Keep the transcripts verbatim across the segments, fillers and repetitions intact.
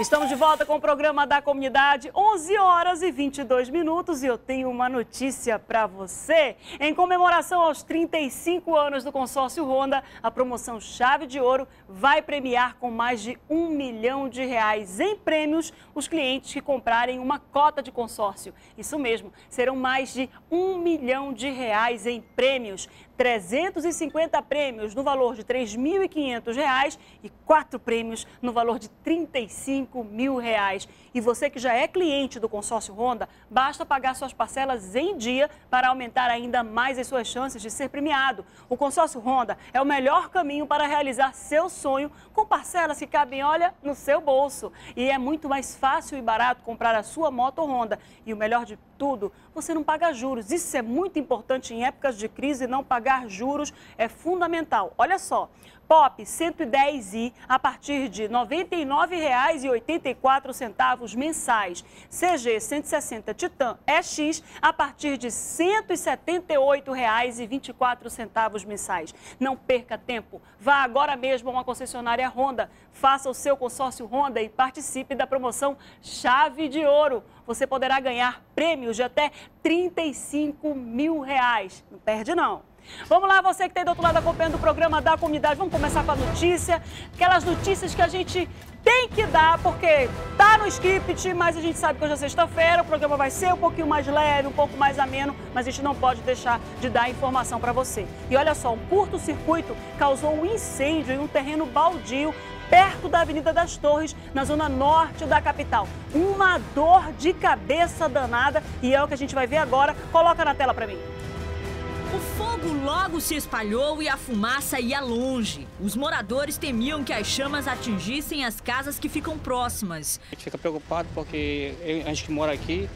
Estamos de volta com o programa da comunidade, onze horas e vinte e dois minutos, e eu tenho uma notícia para você. Em comemoração aos trinta e cinco anos do consórcio Honda, a promoção Chave de Ouro vai premiar com mais de um milhão de reais em prêmios os clientes que comprarem uma cota de consórcio. Isso mesmo, serão mais de um milhão de reais em prêmios. trezentos e cinquenta prêmios no valor de três mil e quinhentos reais e quatro prêmios no valor de trinta e cinco mil reais. E você que já é cliente do consórcio Honda, basta pagar suas parcelas em dia para aumentar ainda mais as suas chances de ser premiado. O consórcio Honda é o melhor caminho para realizar seu sonho com parcelas que cabem, olha, no seu bolso. E é muito mais fácil e barato comprar a sua moto Honda. E o melhor de tudo, você não paga juros. Isso é muito importante em épocas de crise, não pagar juros é fundamental. Olha só, Pop cento e dez i a partir de noventa e nove reais e oitenta e quatro centavos mensais. C G cento e sessenta Titan E X a partir de cento e setenta e oito reais e vinte e quatro centavos mensais. Não perca tempo, vá agora mesmo a uma concessionária Honda, faça o seu consórcio Honda e participe da promoção Chave de Ouro. Você poderá ganhar prêmios de até trinta e cinco mil reais. Não perde não. Vamos lá, você que está aí do outro lado acompanhando o programa da comunidade, vamos começar com a notícia, aquelas notícias que a gente tem que dar, porque tá no script, mas a gente sabe que hoje é sexta-feira, o programa vai ser um pouquinho mais leve, um pouco mais ameno, mas a gente não pode deixar de dar informação para você. E olha só, um curto-circuito causou um incêndio em um terreno baldio perto da Avenida das Torres, na zona norte da capital. Uma dor de cabeça danada e é o que a gente vai ver agora. Coloca na tela para mim. O fogo logo se espalhou e a fumaça ia longe. Os moradores temiam que as chamas atingissem as casas que ficam próximas. A gente fica preocupado porque a gente que mora aqui,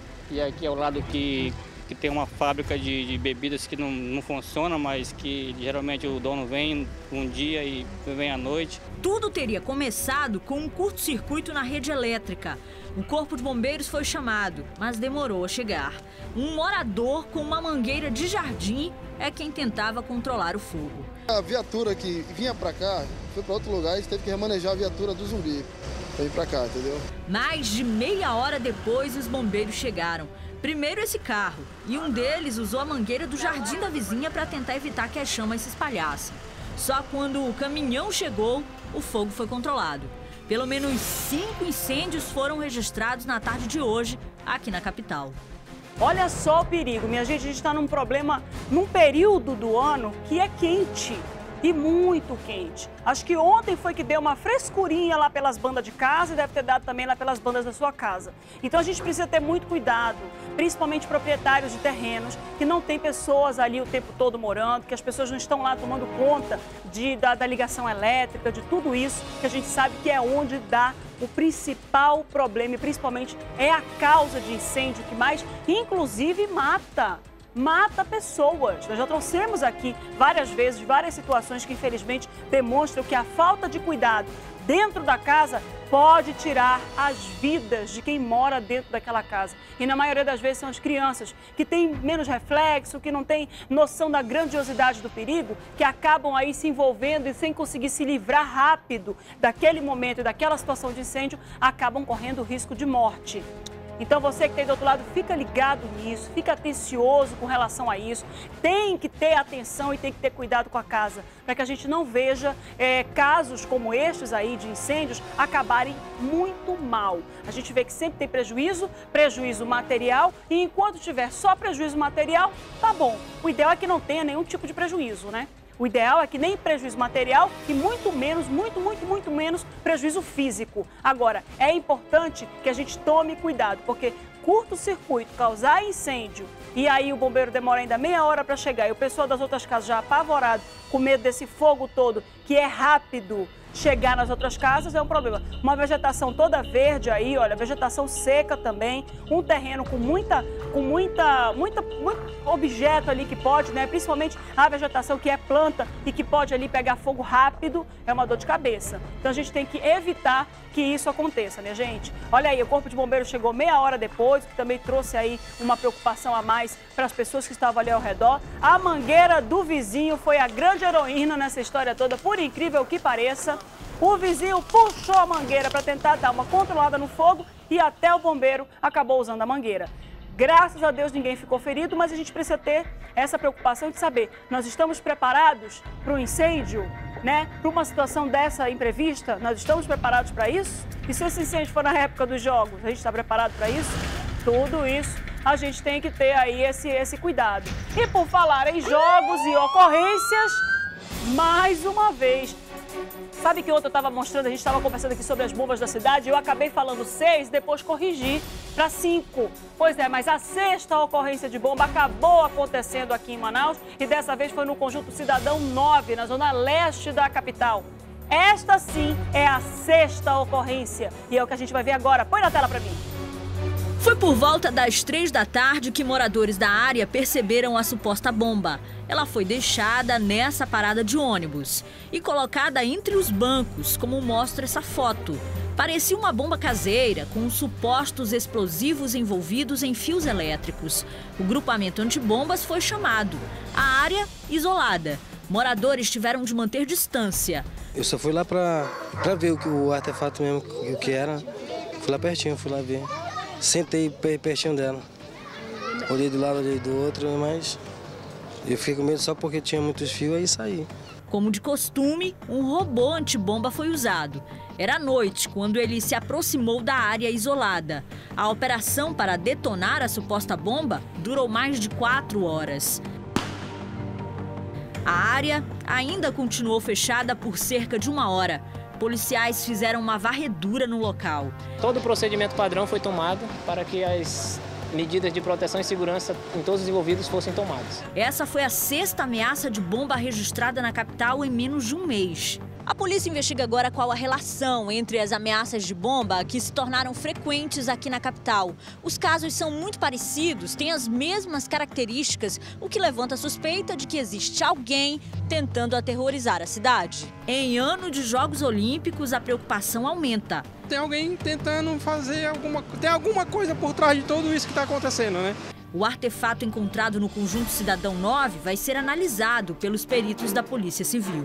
e aqui é o lado que, que tem uma fábrica de, de bebidas que não, não funciona, mas que geralmente o dono vem um dia e vem à noite. Tudo teria começado com um curto-circuito na rede elétrica. O corpo de bombeiros foi chamado, mas demorou a chegar. Um morador com uma mangueira de jardim é quem tentava controlar o fogo. A viatura que vinha para cá foi para outro lugar, a gente teve que remanejar a viatura do Zumbi para vir para cá, entendeu? Mais de meia hora depois, os bombeiros chegaram. Primeiro esse carro, e um deles usou a mangueira do jardim da vizinha para tentar evitar que as chamas se espalhassem. Só quando o caminhão chegou, o fogo foi controlado. Pelo menos cinco incêndios foram registrados na tarde de hoje, aqui na capital. Olha só o perigo, minha gente, a gente está num problema, num período do ano que é quente e muito quente. Acho que ontem foi que deu uma frescurinha lá pelas bandas de casa e deve ter dado também lá pelas bandas da sua casa. Então a gente precisa ter muito cuidado, principalmente proprietários de terrenos, que não tem pessoas ali o tempo todo morando, que as pessoas não estão lá tomando conta de, da, da ligação elétrica, de tudo isso, que a gente sabe que é onde dá o principal problema, e principalmente é a causa de incêndio que mais, inclusive, mata. Mata pessoas. Nós já trouxemos aqui várias vezes, várias situações que infelizmente demonstram que a falta de cuidado dentro da casa pode tirar as vidas de quem mora dentro daquela casa. E na maioria das vezes são as crianças que têm menos reflexo, que não têm noção da grandiosidade do perigo, que acabam aí se envolvendo e sem conseguir se livrar rápido daquele momento e daquela situação de incêndio, acabam correndo o risco de morte. Então você que tem do outro lado, fica ligado nisso, fica atencioso com relação a isso. Tem que ter atenção e tem que ter cuidado com a casa, para que a gente não veja é, casos como estes aí de incêndios acabarem muito mal. A gente vê que sempre tem prejuízo, prejuízo material, e enquanto tiver só prejuízo material, tá bom. O ideal é que não tenha nenhum tipo de prejuízo, né? O ideal é que nem prejuízo material e muito menos, muito, muito, muito menos prejuízo físico. Agora, é importante que a gente tome cuidado, porque curto-circuito causar incêndio e aí o bombeiro demora ainda meia hora para chegar e o pessoal das outras casas já apavorado, com medo desse fogo todo, que é rápido chegar nas outras casas, é um problema. Uma vegetação toda verde aí, olha, vegetação seca também, um terreno com muita, com muita, muita, muito objeto ali que pode, né? Principalmente a vegetação que é planta e que pode ali pegar fogo rápido, é uma dor de cabeça. Então a gente tem que evitar que isso aconteça, minha gente. Olha aí, o Corpo de Bombeiros chegou meia hora depois, que também trouxe aí uma preocupação a mais para as pessoas que estavam ali ao redor. A mangueira do vizinho foi a grande heroína nessa história toda, por incrível que pareça. O vizinho puxou a mangueira para tentar dar uma controlada no fogo e até o bombeiro acabou usando a mangueira. Graças a Deus ninguém ficou ferido, mas a gente precisa ter essa preocupação de saber, nós estamos preparados para um incêndio, né? Para uma situação dessa imprevista, nós estamos preparados para isso? E se esse incêndio for na época dos jogos, a gente está preparado para isso? Tudo isso a gente tem que ter aí esse, esse cuidado. E por falar em jogos e ocorrências, mais uma vez, sabe que ontem eu estava mostrando, a gente estava conversando aqui sobre as bombas da cidade, eu acabei falando seis, depois corrigi para cinco. Pois é, mas a sexta ocorrência de bomba acabou acontecendo aqui em Manaus e dessa vez foi no Conjunto Cidadão nove, na zona leste da capital. Esta sim é a sexta ocorrência e é o que a gente vai ver agora. Põe na tela para mim. Foi por volta das três da tarde que moradores da área perceberam a suposta bomba. Ela foi deixada nessa parada de ônibus e colocada entre os bancos, como mostra essa foto. Parecia uma bomba caseira, com supostos explosivos envolvidos em fios elétricos. O grupamento antibombas foi chamado. A área isolada. Moradores tiveram de manter distância. Eu só fui lá para ver o, que, o artefato mesmo, o que era. Fui lá pertinho, fui lá ver. Sentei pertinho dela. Olhei do lado, olhei do outro, mas eu fiquei com medo só porque tinha muitos fios, aí saí. Como de costume, um robô antibomba foi usado. Era à noite, quando ele se aproximou da área isolada. A operação para detonar a suposta bomba durou mais de quatro horas. A área ainda continuou fechada por cerca de uma hora. Policiais fizeram uma varredura no local. Todo o procedimento padrão foi tomado para que as medidas de proteção e segurança em todos os envolvidos fossem tomadas. Essa foi a sexta ameaça de bomba registrada na capital em menos de um mês. A polícia investiga agora qual a relação entre as ameaças de bomba que se tornaram frequentes aqui na capital. Os casos são muito parecidos, têm as mesmas características, o que levanta a suspeita de que existe alguém tentando aterrorizar a cidade. Em ano de Jogos Olímpicos, a preocupação aumenta. Tem alguém tentando fazer alguma... Tem alguma coisa por trás de tudo isso que está acontecendo, né? O artefato encontrado no Conjunto Cidadão nove vai ser analisado pelos peritos da Polícia Civil.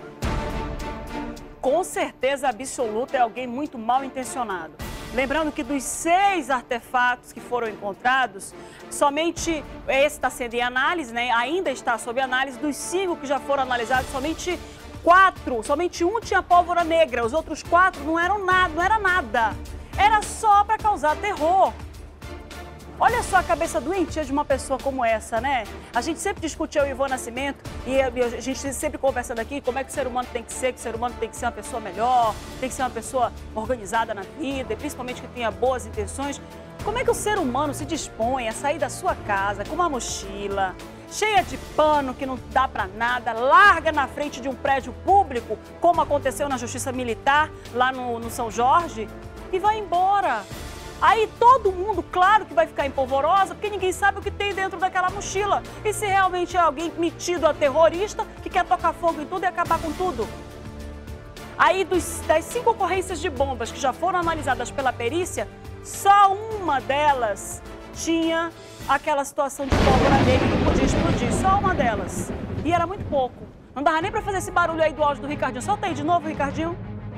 Com certeza absoluta é alguém muito mal intencionado. Lembrando que dos seis artefatos que foram encontrados, somente esse está sendo em análise, né? Ainda está sob análise. Dos cinco que já foram analisados, somente quatro, somente um tinha pólvora negra. Os outros quatro não eram nada, não era nada. Era só para causar terror. Olha só a cabeça doentia de uma pessoa como essa, né? A gente sempre discute eu e o Ivan Nascimento e a gente sempre conversando aqui como é que o ser humano tem que ser, que o ser humano tem que ser uma pessoa melhor, tem que ser uma pessoa organizada na vida e principalmente que tenha boas intenções. Como é que o ser humano se dispõe a sair da sua casa com uma mochila cheia de pano que não dá pra nada, larga na frente de um prédio público, como aconteceu na Justiça Militar lá no, no São Jorge, e vai embora? Aí todo mundo, claro que vai ficar empolvorosa, porque ninguém sabe o que tem dentro daquela mochila. E se realmente é alguém metido a terrorista, que quer tocar fogo em tudo e acabar com tudo. Aí dos, das cinco ocorrências de bombas que já foram analisadas pela perícia, só uma delas tinha aquela situação de pólvora negra que podia explodir. Só uma delas. E era muito pouco. Não dava nem pra fazer esse barulho aí do áudio do Ricardinho. Solta aí de novo, Ricardinho.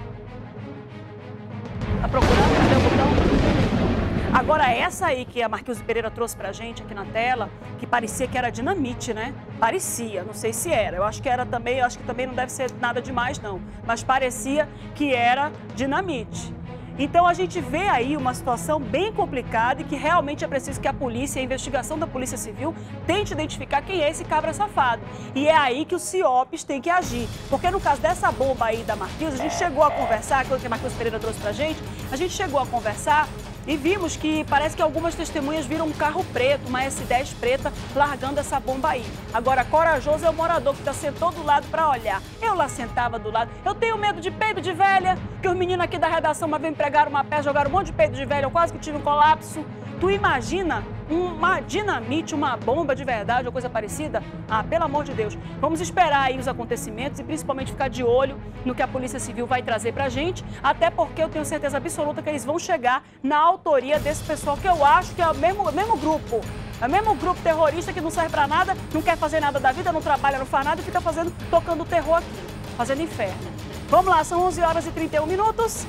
Tá procurando? Cadê o botão? Agora, essa aí que a Marquise Pereira trouxe pra gente aqui na tela, que parecia que era dinamite, né? Parecia, não sei se era. Eu acho que era também, eu acho que também não deve ser nada demais, não. Mas parecia que era dinamite. Então, a gente vê aí uma situação bem complicada e que realmente é preciso que a polícia, a investigação da Polícia Civil, tente identificar quem é esse cabra safado. E é aí que os CIOPs têm que agir. Porque no caso dessa bomba aí da Marquise, a gente chegou a conversar, aquilo que a Marquise Pereira trouxe pra gente, a gente chegou a conversar e vimos que parece que algumas testemunhas viram um carro preto, uma S dez preta, largando essa bomba aí. Agora, corajoso é o morador que está sentou do lado para olhar. Eu lá sentava do lado. Eu tenho medo de peido de velha, que os meninos aqui da redação uma vez me pregaram uma peça, jogaram um monte de peido de velha, eu quase que tive um colapso. Tu imagina uma dinamite, uma bomba de verdade ou coisa parecida? Ah, pelo amor de Deus. Vamos esperar aí os acontecimentos e principalmente ficar de olho no que a Polícia Civil vai trazer pra gente, até porque eu tenho certeza absoluta que eles vão chegar na autoria desse pessoal, que eu acho que é o mesmo, mesmo grupo. É o mesmo grupo terrorista que não serve pra nada, não quer fazer nada da vida, não trabalha, não faz nada e fica fazendo, tocando terror aqui, fazendo inferno. Vamos lá, são onze horas e trinta e um minutos.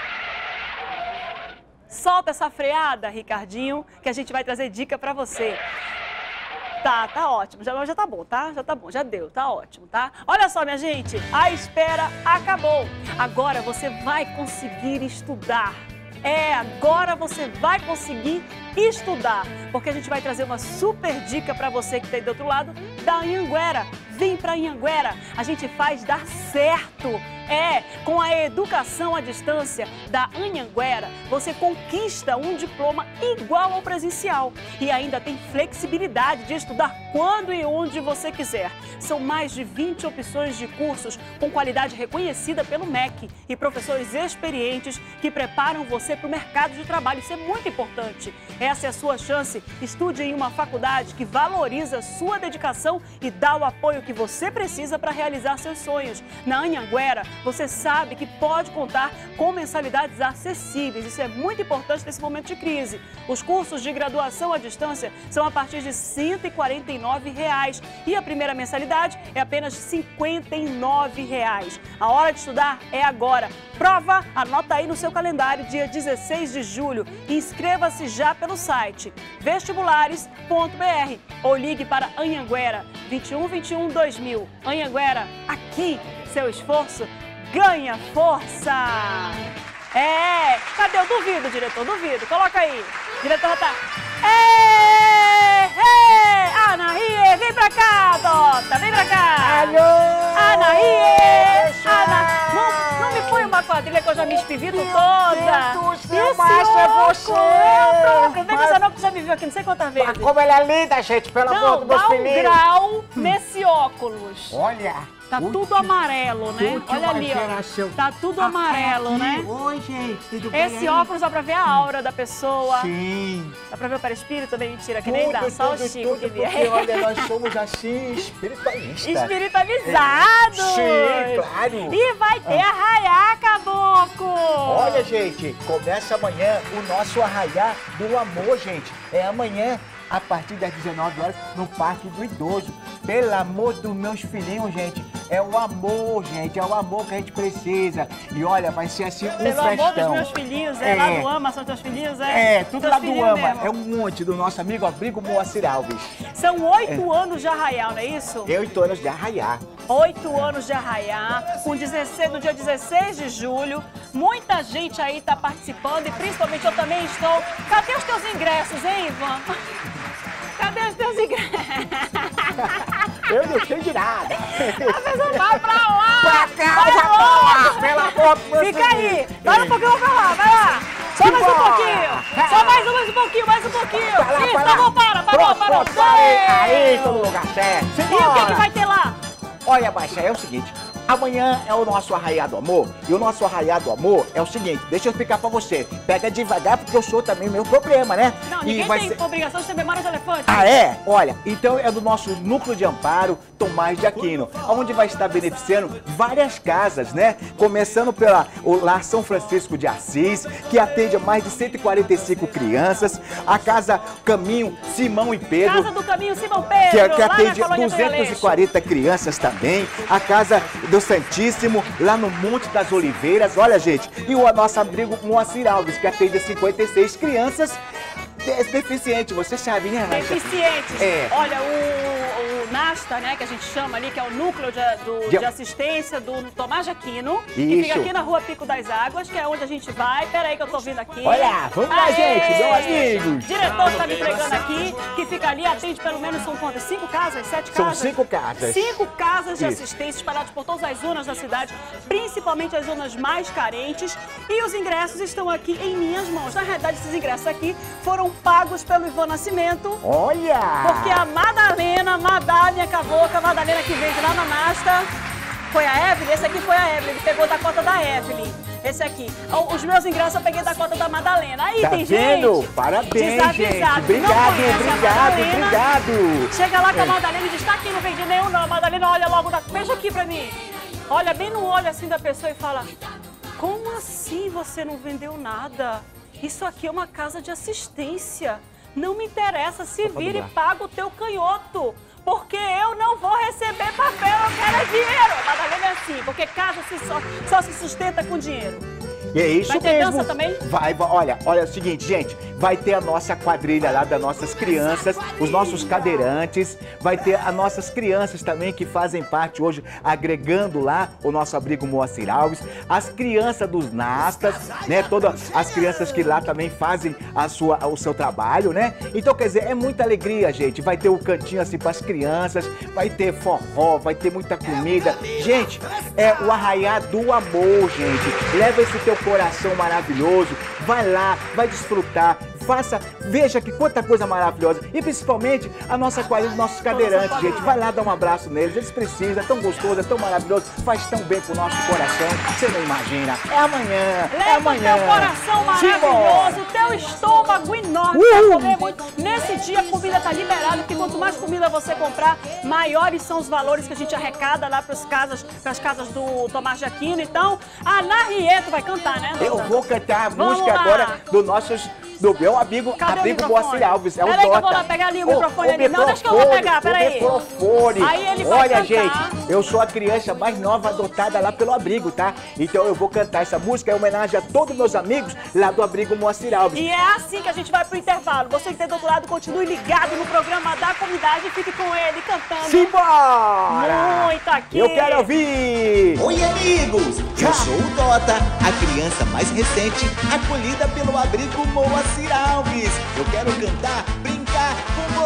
Solta essa freada, Ricardinho, que a gente vai trazer dica pra você. Tá, tá ótimo, já, já tá bom, tá? Já tá bom, já deu, tá ótimo, tá? Olha só, minha gente, a espera acabou. Agora você vai conseguir estudar. É, agora você vai conseguir estudar, porque a gente vai trazer uma super dica para você que está aí do outro lado da Anhanguera. Vem para Anhanguera, a gente faz dar certo. É, com a educação à distância da Anhanguera, você conquista um diploma igual ao presencial e ainda tem flexibilidade de estudar quando e onde você quiser. São mais de vinte opções de cursos com qualidade reconhecida pelo M E C e professores experientes que preparam você para o mercado de trabalho. Isso é muito importante. Essa é a sua chance. Estude em uma faculdade que valoriza sua dedicação e dá o apoio que você precisa para realizar seus sonhos. Na Anhanguera, você sabe que pode contar com mensalidades acessíveis. Isso é muito importante nesse momento de crise. Os cursos de graduação à distância são a partir de cento e quarenta e nove reais e a primeira mensalidade é apenas cinquenta e nove reais. A hora de estudar é agora. Prova, anota aí no seu calendário, dia dezesseis de julho. Inscreva-se já pelo site vestibulares ponto br ou ligue para Anhanguera vinte e um, vinte e um, dois mil. Anhanguera, aqui seu esforço ganha força. É, cadê o duvido, diretor? Duvido, coloca aí. Diretor já tá. Ê, ê, Anaí, vem pra cá, Dota, vem pra cá. Alô, Anaí, Ana, não, não me põe uma quadrilha que eu já me espivido toda. Deus do céu, Márcia, é você. É o próprio, vem com essa não que já me viu aqui, não sei quantas vezes. Mas como ela é linda, gente, pelo amor Não, do meus dá um filhinhos. grau nesse óculos. Olha. Tá última- tudo amarelo, né? última Olha ali, geração. ó. Tá tudo Ah, amarelo, aqui. né? Oi, gente, tudo bem Esse aí? óculos dá pra ver a aura da pessoa. Sim. Dá pra ver o perispírito também? Mentira, que nem Tudo, dá. Só o tudo, Chico tudo, que vê. porque, olha, nós somos assim, espiritualistas. Espiritualizados! Sim, claro. E vai ter arraiá, caboclo! Olha, gente, começa amanhã o nosso Arraiá do Amor, gente. É amanhã, a partir das dezenove horas, no Parque do Idoso. Pelo amor dos meus filhinhos, gente. É o amor, gente. É o amor que a gente precisa. E olha, vai ser assim um Pelo festão. amor dos meus filhinhos, é, É. lá do Ama, são teus filhinhos, é? É, tudo Teus lá do filhinhos Ama. mesmo. É um monte do nosso amigo Abrigo Moacir Alves. São oito anos de arraial, não é isso? Eu e anos de Arraiá. Oito anos de arraiá, com dezesseis, no dia dezesseis de julho. Muita gente aí tá participando e principalmente eu também estou. Cadê os teus ingressos, hein, Ivan? Cadê os teus ingressos? Eu não sei de nada. A pessoa vai pra lá! Pra cá, vai pra logo. lá! Pelo amor do meu Fica aí! filho. Vai um pouquinho, eu vou falar, vai lá! Só mais um Simbora. pouquinho! Só mais um, mais um pouquinho, mais um pouquinho! Vai lá, Isso, vai tá lá. bom, para, parou, Pronto, parou! pronto, parei. Aí, Deu. todo lugar certo. E o que, Simbora. que vai ter lá? Olha, Baixa, é o seguinte. Amanhã é o nosso Arraiá do Amor. E o nosso Arraiá do Amor é o seguinte. Deixa eu explicar pra você. Pega devagar, porque eu sou também meu problema, né? Não, E ninguém vai tem ser- obrigação de ter memória de elefante. Ah, é? Olha, então é do nosso Núcleo de Amparo Tomás de Aquino, onde vai estar beneficiando várias casas, né? Começando pela o Lar São Francisco de Assis, que atende a mais de cento e quarenta e cinco crianças, a Casa Caminho Simão e Pedro, Casa do Caminho Simão Pedro, que, que lá na atende Colônia duzentas e quarenta crianças também, a Casa do Santíssimo, lá no Monte das Oliveiras, olha, gente, e o nosso abrigo Moacir Alves, que atende cinquenta e seis crianças deficientes, você sabe, né, Raíssa? Deficientes. É. Olha, o, o NASTA, né, que a gente chama ali, que é o Núcleo de, do- De- de Assistência do Tomás de Aquino, que Isso. fica aqui na Rua Pico das Águas, que é onde a gente vai. Pera aí que eu tô vindo aqui. Olha, vamos lá, Aê! gente, meus amigos. Diretor está me entregando aqui, que fica ali, atende pelo menos, são quantas? Cinco casas? Sete São casas? cinco casas. Cinco casas de Isso. assistência espalhadas por todas as zonas da cidade, principalmente as zonas mais carentes. E os ingressos estão aqui em minhas mãos. Na realidade, esses ingressos aqui foram pagos pelo Ivan Nascimento. Olha! Porque a Madalena, Madá, minha cabocla, Madalena que veio de lá na Nasta, foi a Evelyn? Esse aqui foi a Evelyn, ele pegou da cota da Evelyn. Esse aqui. Os meus ingressos eu peguei da cota da Madalena. Aí Tá tem vendo? gente Parabéns, gente. desavisado, que não Obrigado, conhece a obrigado, Madalena. obrigado. Chega lá com a É. Madalena e diz, tá aqui, não vendi nenhum não. A Madalena olha logo, da... veja aqui pra mim. Olha bem no olho assim da pessoa e fala, como assim você não vendeu nada? Isso aqui é uma casa de assistência. Não me interessa, se vira e paga o teu canhoto. porque eu não vou receber papel, eu quero é dinheiro. Madalena é assim, porque casa se só, só se sustenta com dinheiro. E é isso vai ter mesmo. dança também? Vai, vai, olha, olha é o seguinte, gente, vai ter a nossa quadrilha lá das nossas crianças, os nossos cadeirantes, vai ter as nossas crianças também que fazem parte hoje, agregando lá o nosso abrigo Moacir Alves, as crianças dos Nastas, né, todas as crianças que lá também fazem a sua, o seu trabalho, né? Então, quer dizer, é muita alegria, gente, vai ter o cantinho assim para as crianças, vai ter forró, vai ter muita comida. Gente, é o arraiar do amor, gente. Leva esse teu coração maravilhoso, vai lá, vai desfrutar, faça, veja que quanta coisa maravilhosa. E principalmente a nossa quadrilha, os nossos cadeirantes, gente. Vai lá dar um abraço neles, eles precisam, é tão gostoso, é tão maravilhoso, faz tão bem pro nosso coração, você não imagina. É amanhã, Leva é amanhã. teu coração maravilhoso, teu estômago enorme pra comer muito. Nesse dia a comida tá liberada, porque quanto mais comida você comprar, maiores são os valores que a gente arrecada lá pras casas, pras casas do Tomás de Aquino. Então, a Ana Rieto vai cantar, né, Dota? Eu vou cantar a Vamos música lá. agora do nossos, do meu amigo, Cadê amigo o Moacir Alves, é o Peraí que eu Dota. vou lá pegar ali o Ô, microfone o ali. Não, deixa que eu vou microfone, pegar, peraí. O microfone. Aí ele vai Olha, cantar. gente, eu sou a criança mais nova adotada lá pelo abrigo, tá? Então eu vou cantar essa música em homenagem a todos meus amigos lá do abrigo Moacir Alves. E é assim que a gente vai pro intervalo. Você que tem do outro lado, continue ligado no programa da comunidade e fique com ele cantando. Simbora! Muito aqui. Eu quero ouvir! Oi, amigos! Eu sou o Dota, a criança mais recente, acolhida pelo abrigo Moacir Alves. Eu quero cantar, brincar com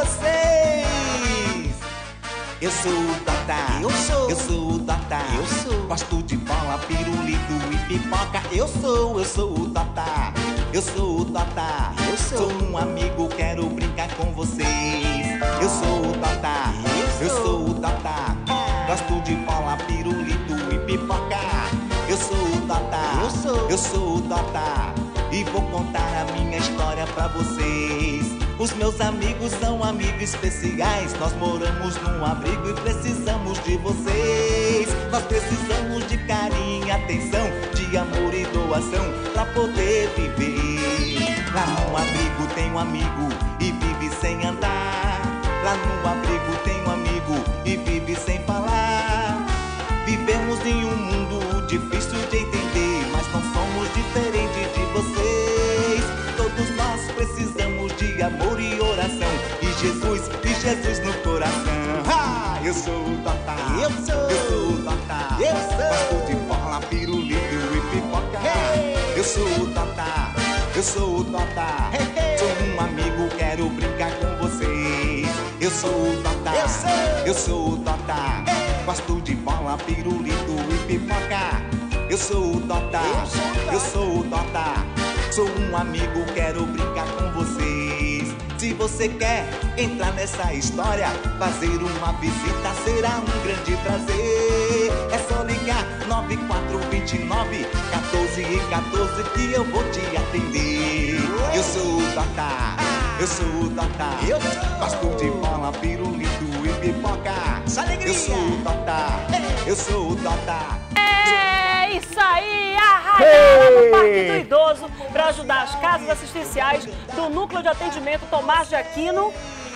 vocês. Eu sou o Dota, eu sou, eu sou o Dota, eu sou. Gosto de bola, pirulito e pipoca. Eu sou, eu sou o Dota, eu sou o Dota, eu sou. Sou um amigo, quero brincar com vocês. Eu sou o Dota, eu sou o Dota. Gosto de bola, pirulito e pipoca. Eu sou o Dota, eu sou, eu sou o Dota. E vou contar a minha história pra vocês. Os meus amigos são amigos especiais. Nós moramos num abrigo e precisamos de vocês. Nós precisamos de carinho e atenção, de amor e doação pra poder viver. Lá no abrigo tem um amigo e vive sem andar. Lá no abrigo tem um amigo e vive sem falar. Vivemos em um mundo difícil de entender, mas não somos diferentes de vocês. Todos nós precisamos de amor e oração, e Jesus, e Jesus no coração. Ha! Eu sou o Dota, eu sou, eu sou o Dota, eu sou. Gosto de bola, pirulito e pipoca. Hey! Eu sou o Dota, eu sou o Dota. Hey, hey! Sou um amigo, quero brincar com vocês. Eu sou o Dota, eu sou, eu sou o Dota. Hey! Gosto de bola, pirulito e pipoca. Eu sou o Dota, eu sou o Dota. Sou um amigo, quero brincar com vocês. Se você quer entrar nessa história, fazer uma visita será um grande prazer. É só ligar nove quatro dois nove, um quatro um quatro que eu vou te atender. Eu sou o Dota, eu sou o Dota. Gosto de bola, pirulito e pipoca. Eu sou o Dota, eu sou o Dota. É isso aí, arraiada no Parque do Idoso para ajudar as casas assistenciais do Núcleo de Atendimento Tomás de Aquino.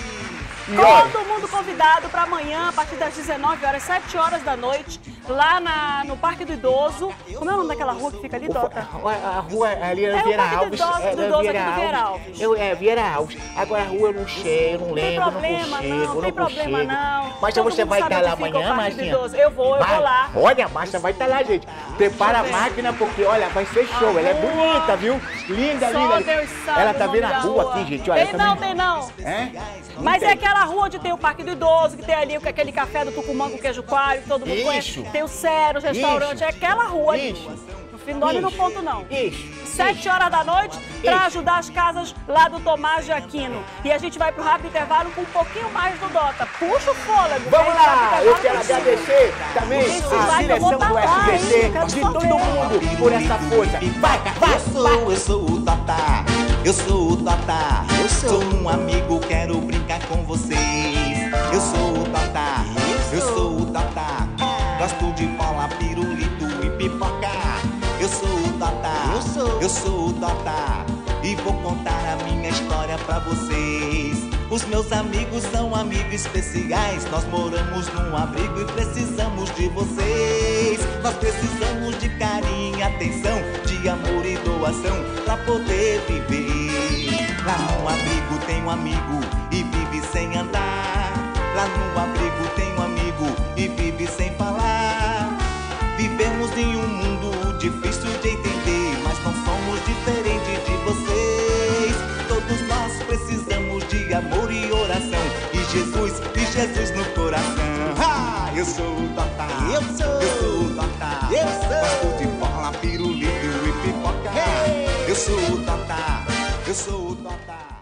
Todo mundo convidado para amanhã, a partir das dezenove horas, sete horas da noite, lá na, no Parque do Idoso. Como é o nome daquela rua que fica ali, Dota? A rua ali era É o Vieira Parque do Alves. Idoso, é, do Idoso Vieira aqui do Vieira Alves. Alves. Eu, é, Vieira Alves. Agora a rua eu não sei, eu não Não tem lembro, problema, não consigo, não, não tem problema consigo. não. Mas Todo você mundo vai sabe estar lá onde fica o amanhã, Parque do Marcinha? Idoso. Eu vou, eu Vai. vou lá. Olha, a Márcia vai estar lá, gente. Prepara a Deixa eu ver. máquina, porque, olha, vai ser show. A Ela é rua. bonita, viu? Linda, Só linda. Deus sabe Ela o tá nome vendo a da rua rua. aqui, gente. Olha, Tem também... não, tem não. É? Não Mas tem. é aquela rua onde tem o Parque do Idoso, que tem ali aquele café do Tucumã com queijo coalho, que todo mundo Isso. conhece. Tem o Cero, o restaurante, Isso. é aquela rua ali. Isso. No fim do ano no ponto não. Isso. Sete horas da noite, para Isso. ajudar as casas lá do Tomás de Aquino. E a gente vai pro rápido intervalo com um pouquinho mais do Dota. Puxa o fôlego. Vamos que a gente lá! vai pro Eu intervalo quero contigo. agradecer também Quem se a vai, que eu vou direção tá do lá, hein? S B C, Quero de só todo ver. mundo, por essa força. Vai, vai, Eu sou, eu sou o Dota, eu sou o Dota. Eu sou um amigo, quero brincar com vocês. Eu sou o Dota, eu sou o Dota. Gosto de bola, pirulito e pipoca. Eu sou o Dota, eu sou, eu sou o Dota. e vou contar a minha história pra vocês. Os meus amigos são amigos especiais, nós moramos num abrigo e precisamos de vocês. Nós precisamos de carinho, atenção, de amor e doação pra poder viver. Lá no abrigo tem um amigo e vive sem andar. Lá no abrigo tem um amigo e vive sem falar. Vivemos em um mundo difícil de entender, mas não somos diferentes de vocês. Todos nós precisamos de amor e oração, e Jesus, e Jesus no coração. Ah, eu sou o Tota, eu sou, eu sou o Tota, eu sou. Gosto de bola, pirulito e pipoca. Hey. Eu sou o Tota, eu sou o Tota.